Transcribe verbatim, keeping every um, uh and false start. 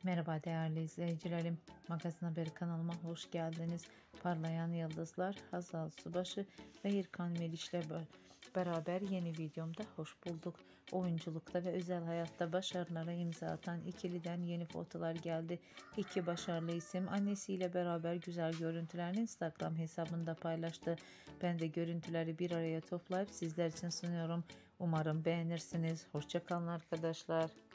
Merhaba değerli izleyicilerim. Magazin Haberi kanalıma hoş geldiniz. Parlayan Yıldızlar Hazal Subaşı ve İrkan Meriç'le beraber yeni videomda hoş bulduk. Oyunculukta ve özel hayatta başarılara imza atan ikiliden yeni fotolar geldi. İki başarılı isim annesiyle beraber güzel görüntülerini Instagram hesabında paylaştı. Ben de görüntüleri bir araya toplayıp sizler için sunuyorum. Umarım beğenirsiniz. Hoşça kalın arkadaşlar.